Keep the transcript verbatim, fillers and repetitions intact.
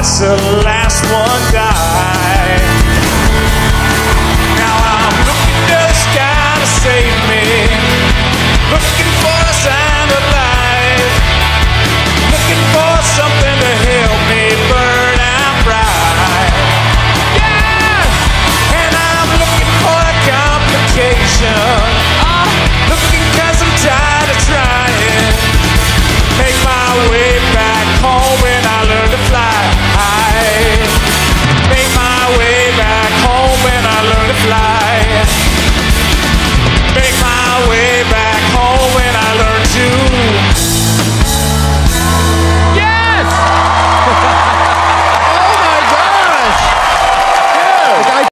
watch the last one die. Now I'm looking to the sky to save me, looking for